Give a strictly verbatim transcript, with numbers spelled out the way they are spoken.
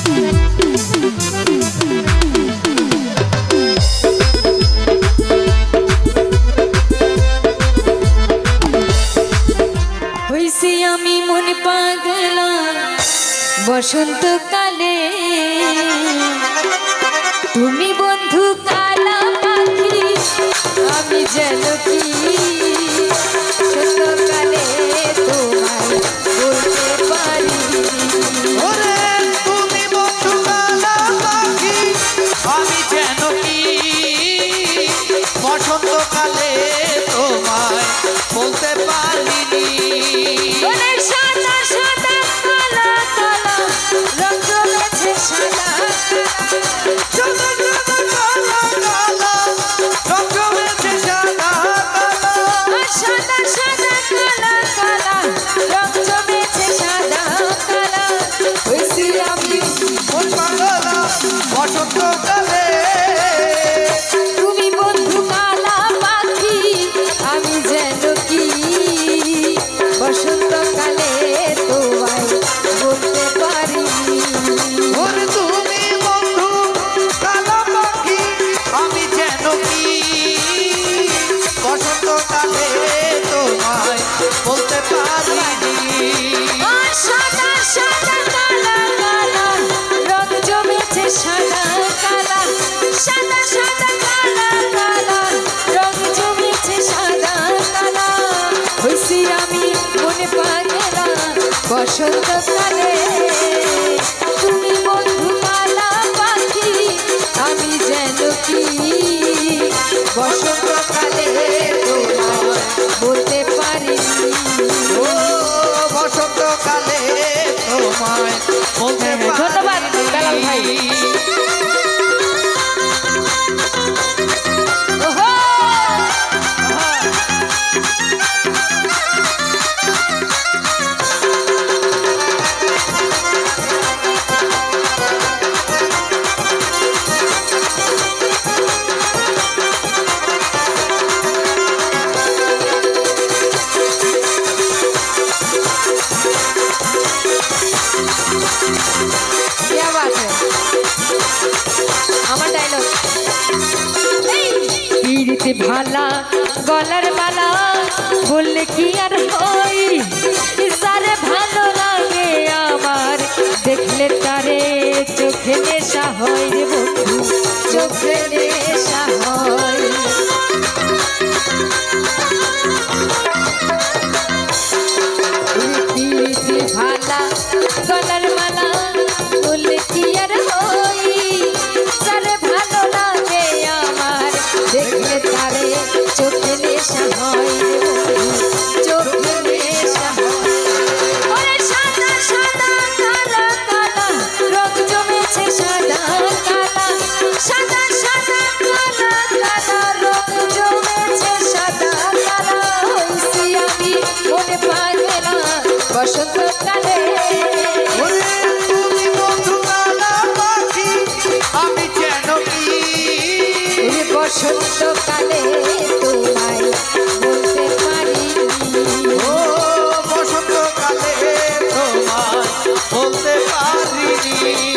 আমি মন পাগলা বসন্তকালে তুমি বন্ধু কালা পাখি আমি যেন কি সত্যকালে তোমায় বলতে পারি ওরে তুমি বন্ধু কালা পাখি আমি যেন কি বসন্তকালে তোমায় বলতে পারিনি তুমি বন্ধু কালা পাখি আমি যেন কি বসন্তকালে তোমায় বলতে পারি তুমি বন্ধু কালা পাখি আমি যেন কি বসন্তকালে তোমায় বলতে পারিনি সাদা সাদা কালা কালা রং জমেছে সাদা কালা সাদা সাদা কালা কালা রং জমেছে সাদা কালা হইছি আমি মনে পাগলা বসন্তকালে তুমি বন্ধু কালা পাখি আমি যেন কি বসন্তকালে তোমায় বলতে পারি ও বসন্তকালে তোমায় বলতে ধন্যবাদ বেলাল ভাই ভালা গলার মালা বললে কি আর হই যারে ভালো লাগে আমার দেখলে তারে চোখে নেশা হয় রে বন্ধু চোখে নেশা হয় ভালা গলার মালা বললে কি আর হই যারে ভালো লাগে আমার দেখলে তারে চোখে নেশা হয় চোখে নেশা হয় ওরে সাদা সাদা কালা কালা রং জমেছে সাদা কালা সাদা সাদা কালা কালা রং জমেছে সাদা কালা হইছি আমি মনে পাগলা বসন্তকালে তুমি বন্ধু কালা পাখি আমি যেন কি বসন্তকালে তোমায় বলতে পারি ও বসন্তকালে তোমায় বলতে পারিনি